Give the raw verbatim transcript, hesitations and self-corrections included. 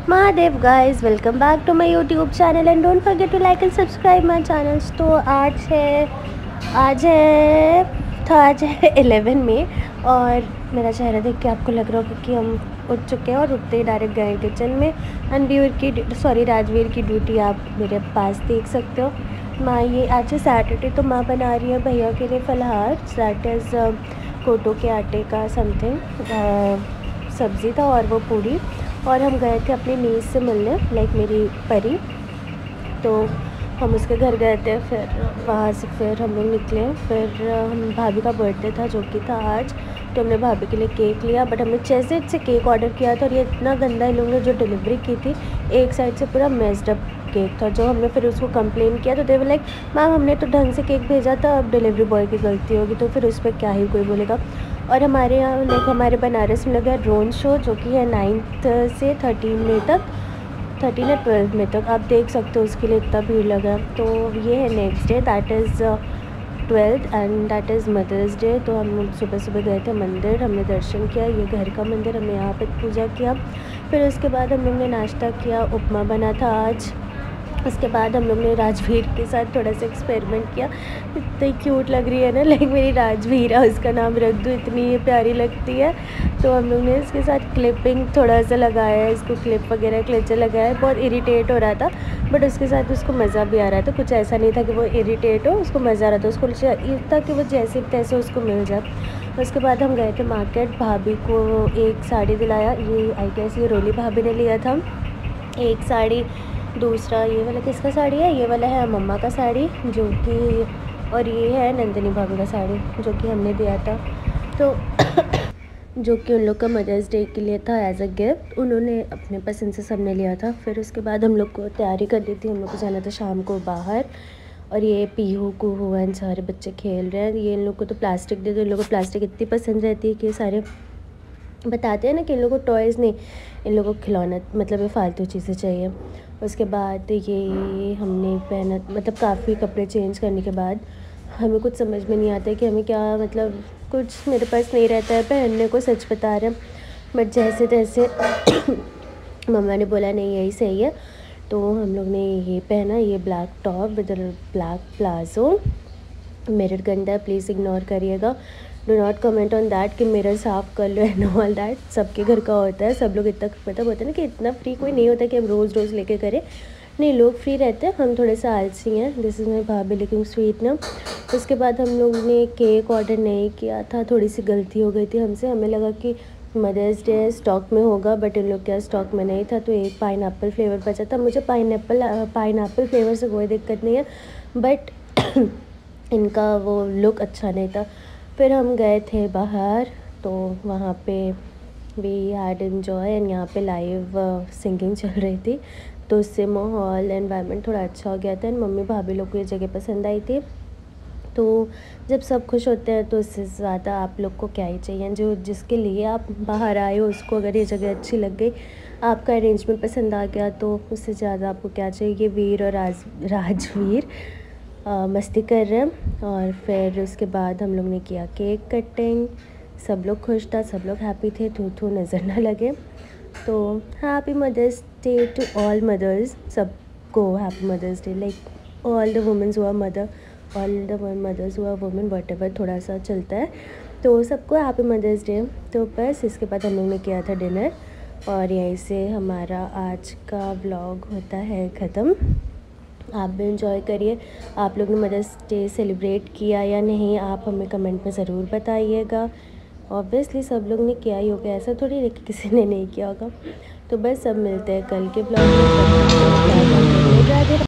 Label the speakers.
Speaker 1: Mahadev guys, welcome back to my YouTube channel and don't forget to like and subscribe my channels. तो आज है आज है तो आज है इलेवन में और मेरा चेहरा देख के आपको लग रहा होगा कि हम उठ चुके हैं और उठते ही डायरेक्ट गए किचन में। रणवीर की सॉरी राजवीर की ड्यूटी आप मेरे पास देख सकते हो। माँ ये आज है सैटरडे, तो माँ बना रही है भैया के लिए फलाहार। दैट इज़ कोटो के आटे का समथिंग सब्ज़ी था और वो पूड़ी। और हम गए थे अपनी नीस से मिलने, लाइक मेरी परी, तो हम उसके घर गए थे। फिर वहाँ से फिर हम लोग निकले। फिर हम भाभी का बर्थडे था जो कि था आज, तो हमने भाभी के लिए केक लिया। बट हमने जैसे से केक ऑर्डर किया था और ये इतना गंदा इन लोगों ने जो डिलीवरी की थी, एक साइड से पूरा मेस्ड अप केक था। जो हमने फिर उसको कंप्लेन किया तो दे वर लाइक मैम हमने तो ढंग से केक भेजा था, अब डिलीवरी बॉय की गलती होगी, तो फिर उस पर क्या ही कोई बोलेगा। और हमारे यहाँ लाइक हमारे बनारस में लगा ड्रोन शो जो कि है नाइन्थ से थर्टीन में तक थर्टीन या ट्वेल्व में तक, आप देख सकते हो। उसके लिए इतना भीड़ लगा। तो ये है next day, that is twelfth and that is mother's day. तो हम लोग सुबह सुबह गए थे मंदिर, हमने दर्शन किया। ये घर का मंदिर, हमने यहाँ पे पूजा किया। फिर उसके बाद हम लोग ने नाश्ता किया, उपमा बना था आज। उसके बाद हम लोग ने राजवीर के साथ थोड़ा सा एक्सपेरिमेंट किया। इतनी क्यूट लग रही है ना, लाइक मेरी राजवीर है उसका नाम रख दूँ, इतनी ये प्यारी लगती है। तो हम लोग ने इसके साथ क्लिपिंग थोड़ा सा लगाया है, इसको क्लिप वगैरह क्लेचर लगाया है। बहुत इरिटेट हो रहा था बट उसके साथ उसको मज़ा भी आ रहा था। कुछ ऐसा नहीं था कि वो इरिटेट हो, उसको मज़ा आ रहा था। उसको ये था कि वो जैसे तैसे उसको मिल जाए। उसके बाद हम गए थे मार्केट, भाभी को एक साड़ी दिलाया। ये आई गेस ये रोली भाभी ने लिया था एक साड़ी। दूसरा ये वाला किसका साड़ी है? ये वाला है मम्मा का साड़ी जो कि, और ये है नंदिनी भाभी का साड़ी जो कि हमने दिया था, तो जो कि उन लोग का मदर्स डे के लिए था एज अ गिफ्ट। उन्होंने अपने पसंद से सबने लिया था। फिर उसके बाद हम लोग को तैयारी करनी थी, हम लोग को जाना था शाम को बाहर। और ये पीहू कुहू एंड सारे बच्चे खेल रहे हैं। ये इन लोग को तो प्लास्टिक दे दो, इन लोगों को प्लास्टिक इतनी पसंद रहती है कि सारे बताते हैं ना कि इन लोगों को टॉयज़ नहीं, इन लोगों को खिलौना मतलब ये फालतू चीज़ें चाहिए। उसके बाद ये हमने पहना, मतलब काफ़ी कपड़े चेंज करने के बाद हमें कुछ समझ में नहीं आता कि हमें क्या, मतलब कुछ मेरे पास नहीं रहता है पहनने को, सच बता रहे हैं। बट जैसे तैसे मम्मा ने बोला नहीं यही सही है, तो हम लोग ने ये पहना, ये black top with black palazzo. Mirror गंदा है, प्लीज़ इग्नोर करिएगा। Do not comment on that कि मिरर साफ़ कर लो एंड ऑल दैट। सबके घर का होता है, सब लोग इतना मतलब होता है ना कि इतना फ्री कोई नहीं होता कि हम रोज़ रोज़ लेके करें। नहीं, लोग फ्री रहते हैं, हम थोड़े से आलसी हैं। दिस इज़ माई भाभी लुकिंग स्वीट ना। उसके बाद हम लोग ने केक ऑर्डर नहीं किया था, थोड़ी सी गलती हो गई थी हमसे। हमें लगा कि मदर्स डे स्टॉक में होगा बट इन लोग क्या स्टॉक में नहीं था, तो एक पाइन एप्पल फ्लेवर बचा था। मुझे pineapple pineapple flavour से कोई दिक्कत नहीं है, बट इनका वो लुक अच्छा नहीं था। फिर हम गए थे बाहर, तो वहाँ पे वी हैड एन्जॉय एंड यहाँ पे लाइव सिंगिंग चल रही थी, तो उससे माहौल एनवायरनमेंट थोड़ा अच्छा हो गया था। एंड मम्मी भाभी लोग को ये जगह पसंद आई थी। तो जब सब खुश होते हैं तो इससे ज़्यादा आप लोग को क्या ही चाहिए। जो जिसके लिए आप बाहर आए हो उसको अगर ये जगह अच्छी लग गई, आपका अरेंजमेंट पसंद आ गया, तो उससे ज़्यादा आपको क्या चाहिए। वीर और राज राजवीर आ, मस्ती कर रहे हैं। और फिर उसके बाद हम लोग ने किया केक कटिंग। सब लोग खुश था, सब लोग हैप्पी थे, थू थू नज़र ना लगे। तो happy mother's day to all mothers, सबको happy mother's day, like all the womens who are mother, all the mothers who are women, whatever थोड़ा सा चलता है, तो सबको हैप्पी मदर्स डे। तो बस इसके बाद हम लोग ने किया था डिनर और यहीं से हमारा आज का व्लॉग होता है ख़त्म। आप भी इंजॉय करिए। आप लोग ने मदर्स डे सेलिब्रेट किया या नहीं, आप हमें कमेंट में ज़रूर बताइएगा। ऑब्वियसली सब लोग ने किया ही होगा, ऐसा थोड़ी है कि किसी ने नहीं किया होगा। तो बस सब मिलते हैं कल के ब्लॉग में।